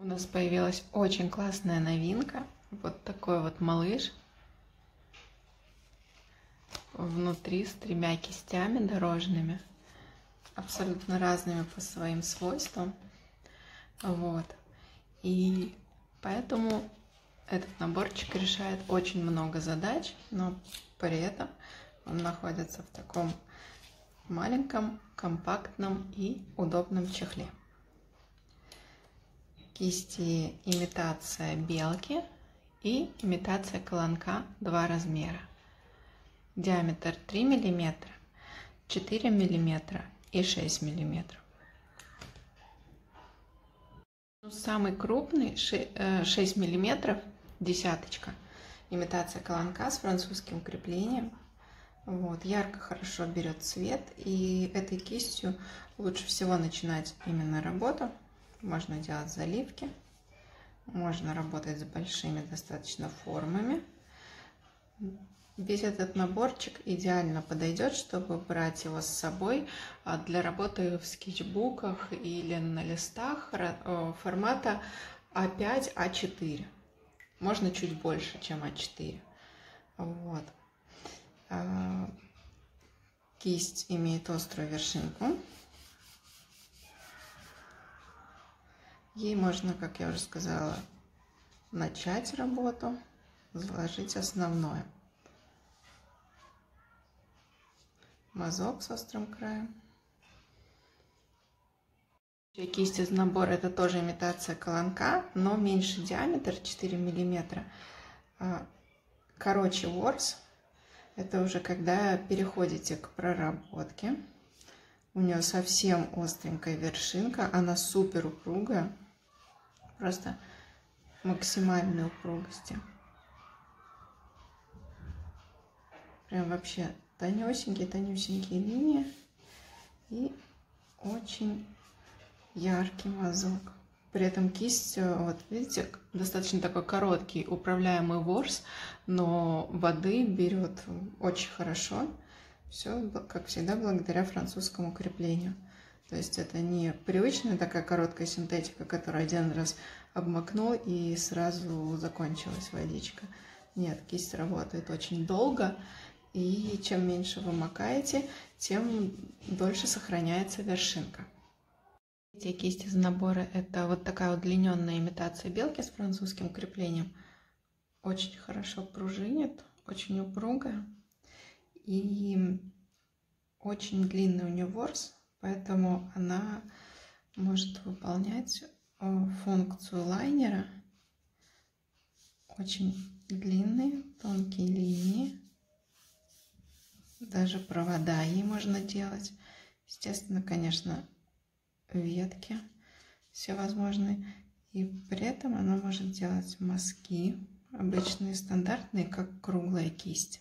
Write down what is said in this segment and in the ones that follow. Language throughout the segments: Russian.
У нас появилась очень классная новинка. Вот такой вот малыш. Внутри с 3 кистями дорожными. Абсолютно разными по своим свойствам. Вот. И поэтому этот наборчик решает очень много задач, но при этом он находится в таком маленьком, компактном и удобном чехле. Кисти имитация белки и имитация колонка 2 размера. Диаметр 3 мм, 4 мм и 6 мм. Самый крупный 6 мм, десяточка. Имитация колонка с французским креплением. Вот, ярко, хорошо берет цвет, и этой кистью лучше всего начинать именно работу. Можно делать заливки, можно работать с большими достаточно формами. Весь этот наборчик идеально подойдет, чтобы брать его с собой для работы в скетчбуках или на листах формата А5, А4. Можно чуть больше, чем А4. Вот. Кисть имеет острую вершинку. Ей можно, как я уже сказала, начать работу, заложить основное. Мазок с острым краем. Кисть из набора — это тоже имитация колонка, но меньше диаметр, 4 мм. Короче ворс. Это уже когда переходите к проработке. У нее совсем остренькая вершинка, она супер упругая, просто максимальной упругости. Прям вообще тонюсенькие линии и очень яркий мазок. При этом кисть, вот видите, достаточно такой короткий управляемый ворс, но воды берет очень хорошо. Все, как всегда, благодаря французскому креплению. То есть это не привычная такая короткая синтетика, которую один раз обмакнул и сразу закончилась водичка. Нет, кисть работает очень долго, и чем меньше вы макаете, тем дольше сохраняется вершинка. Третья кисть из набора — это вот такая удлиненная имитация белки с французским креплением. Очень хорошо пружинит, очень упругая. И очень длинный у нее ворс, поэтому она может выполнять функцию лайнера. Очень длинные, тонкие линии. Даже провода ей можно делать. Естественно, конечно, ветки всевозможные. И при этом она может делать мазки, обычные, стандартные, как круглая кисть.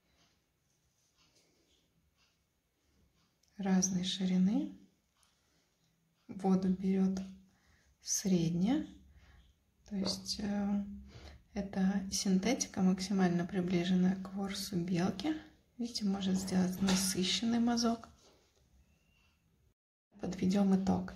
Разной ширины. Воду берет средняя. То есть это синтетика, максимально приближенная к ворсу белки. Видите, может сделать насыщенный мазок. Подведем итог.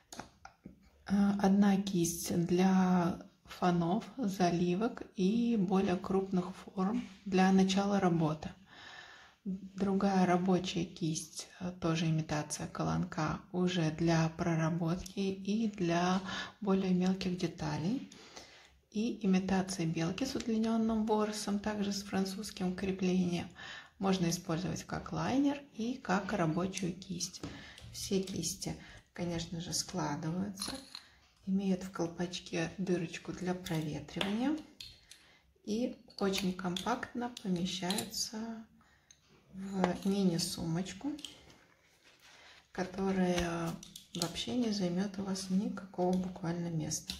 Одна кисть для фонов, заливок и более крупных форм для начала работы. Другая рабочая кисть, тоже имитация колонка, уже для проработки и для более мелких деталей. И имитация белки с удлиненным ворсом, также с французским креплением, можно использовать как лайнер и как рабочую кисть. Все кисти, конечно же, складываются, имеют в колпачке дырочку для проветривания и очень компактно помещаются в мини-сумочку, которая вообще не займет у вас никакого буквально места.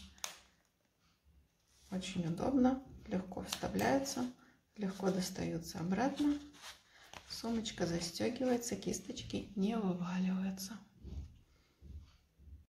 Очень удобно, легко вставляется, легко достаются обратно. Сумочка застегивается, кисточки не вываливаются.